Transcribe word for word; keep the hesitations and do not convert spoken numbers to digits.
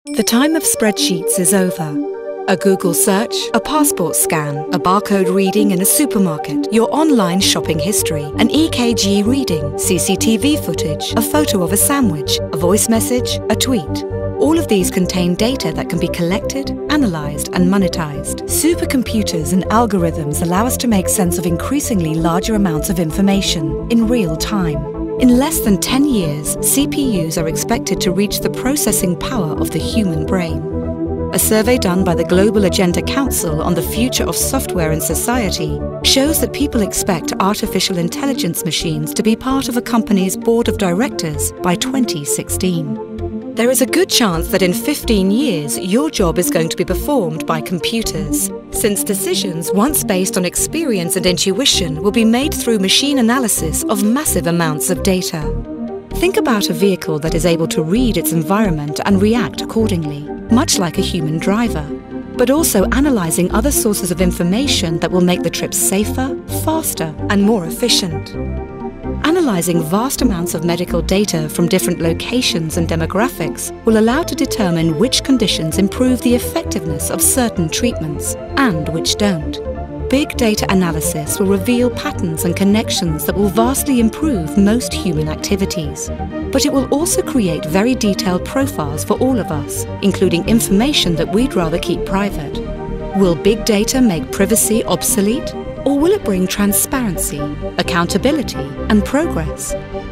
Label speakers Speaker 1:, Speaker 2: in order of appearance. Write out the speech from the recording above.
Speaker 1: The time of spreadsheets is over. A Google search, a passport scan, a barcode reading in a supermarket, your online shopping history, an E K G reading, C C T V footage, a photo of a sandwich, a voice message, a tweet. All of these contain data that can be collected, analysed and monetized. Supercomputers and algorithms allow us to make sense of increasingly larger amounts of information in real time. In less than ten years, C P Us are expected to reach the processing power of the human brain. A survey done by the Global Agenda Council on the Future of Software and Society shows that people expect artificial intelligence machines to be part of a company's board of directors by twenty sixteen. There is a good chance that in fifteen years, your job is going to be performed by computers, since decisions once based on experience and intuition will be made through machine analysis of massive amounts of data. Think about a vehicle that is able to read its environment and react accordingly, much like a human driver, but also analysing other sources of information that will make the trip safer, faster and more efficient. Analysing vast amounts of medical data from different locations and demographics will allow to determine which conditions improve the effectiveness of certain treatments and which don't. Big data analysis will reveal patterns and connections that will vastly improve most human activities. But it will also create very detailed profiles for all of us, including information that we'd rather keep private. Will big data make privacy obsolete? Or will it bring transparency, accountability and progress?